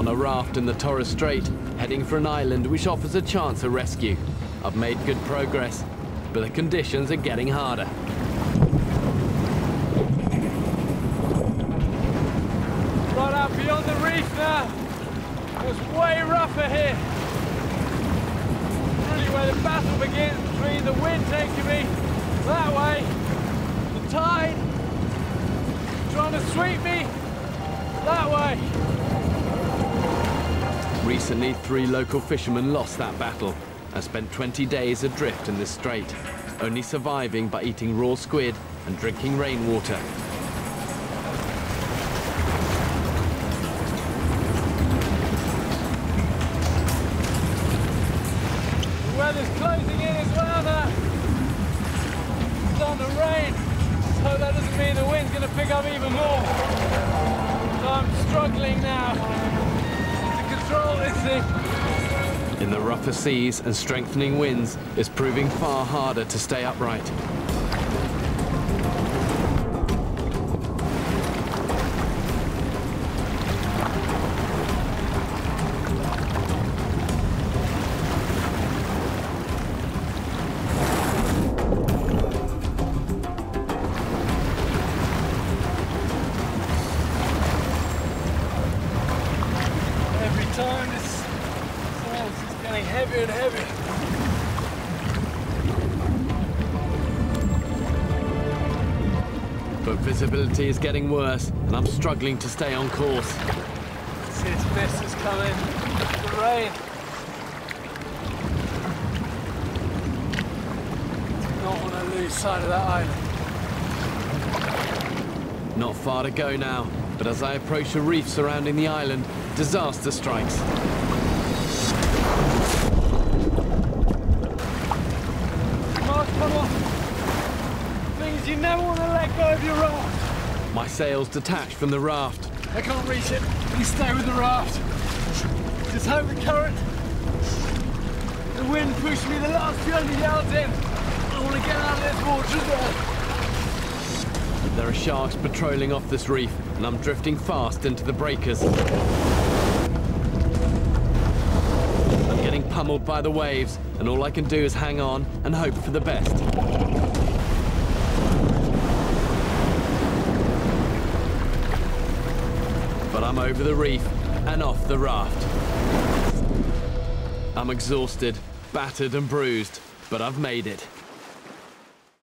on a raft in the Torres Strait, heading for an island which offers a chance of rescue. I've made good progress, but the conditions are getting harder. Right out beyond the reef now. It's way rougher here. Really where the battle begins between the wind taking me that way, the tide trying to sweep me that way. Recently, 3 local fishermen lost that battle and spent 20 days adrift in this strait, only surviving by eating raw squid and drinking rainwater. The weather's closing in as well now. It's starting to rain, so that doesn't mean the wind's going to pick up even more. So I'm struggling now to control this thing. In the rougher seas and strengthening winds, it's proving far harder to stay upright. Every time this is getting heavier and heavier. But visibility is getting worse, and I'm struggling to stay on course. See, this mist is coming, the rain. Do not want to lose sight of that island. Not far to go now, but as I approach the reef surrounding the island, disaster strikes. Things you never want to let go of your raft. My sails detached from the raft. I can't reach it. You stay with the raft. Just hope the current, the wind pushed me the last few hundred yards in. I want to get out of this water as well. There are sharks patrolling off this reef, and I'm drifting fast into the breakers. I'm getting pummeled by the waves, and all I can do is hang on and hope for the best. But I'm over the reef and off the raft. I'm exhausted, battered and bruised, but I've made it.